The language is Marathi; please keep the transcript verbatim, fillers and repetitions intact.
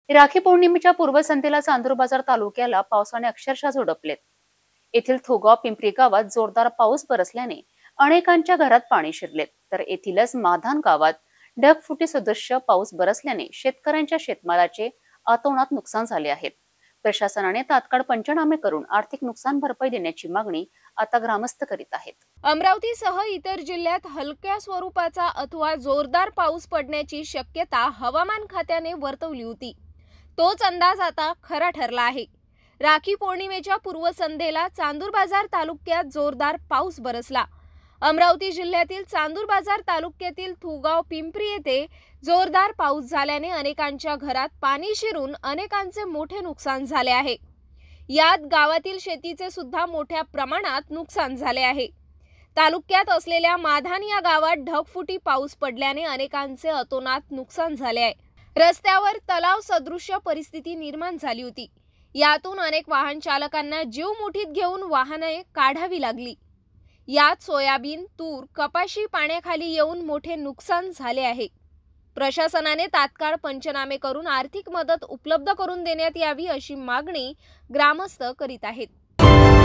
राखी पौर्णिमेच्या पूर्वसंध्येला चांदूर बाजार तालुक्याला पावसाने अक्षरशः झोडपलेत। येथील थोगाव पिंपरी गावात जोरदार पाऊस बरसल्याने अनेकांच्या घरात पाणी शिरले, तर येथीलच माधान गावात ढगफुटी सदृश्य पाऊस बरसल्याने शेतकऱ्यांच्या शेतमालाचे अतोनात नुकसान झाले आहे। प्रशासनाने तात्काळ पंचनामे करून आर्थिक नुकसान भरपाई देण्याची मागणी आता ग्रामस्थ करीत आहेत। अमरावतीसह इतर जिल्ह्यात हलक्या स्वरूपाचा अथवा जोरदार पाऊस पडण्याची शक्यता हवामान खात्याने वर्तवली होती। तोच अंदाज आता खरा ठरला आहे। राखी पौर्णिमेच्या पूर्वसंध्येला चांदूर बाजार तालुक्यात जोरदार पाऊस बरसला। अमरावती जिल्ह्यातील चांदूर बाजार तालुक्यातील थोगाव पिंपरी येथे जोरदार पाऊस झाल्याने अनेकांच्या घरात पाणी शिरून अनेकांचे मोठे नुकसान झाले आहे। यात गावातील शेतीचे सुद्धा मोठ्या प्रमाणात नुकसान झाले आहे। तालुक्यात असलेल्या माधान या गावात ढगफुटी पाऊस पडल्याने अनेकांचे अतोनात नुकसान झाले आहे। रस्त्यावर तलाव सदृश्य परिस्थिती निर्माण झाली होती। यातून अनेक वाहन चालकांना जीव मुठीत घेऊन वाहने काढावी लागली। यात सोयाबीन, तूर, कपाशी पाण्याखाली येऊन मोठे नुकसान झाले आहे। प्रशासनाने तात्काळ पंचनामे करून आर्थिक मदत उपलब्ध करून देण्यात यावी अशी मागणी ग्रामस्थ करीत आहेत।